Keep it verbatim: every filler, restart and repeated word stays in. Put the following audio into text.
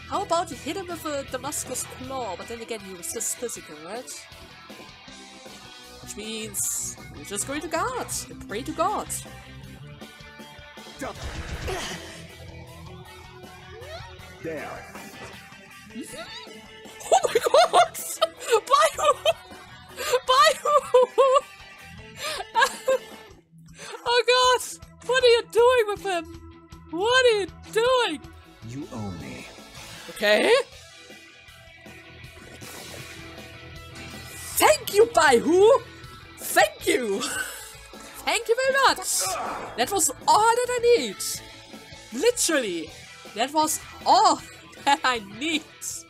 How about you hit him with a Damascus Claw, but then again you resist physical, right? Which means you're just going to God and pray to God. There. Oh my god! Baihu! Baihu! Oh god! What are you doing with him? What are you doing? You owe me. Okay. Thank you, Baihu! Thank you! Thank you very much! That was all that I need! Literally! That was all that I need!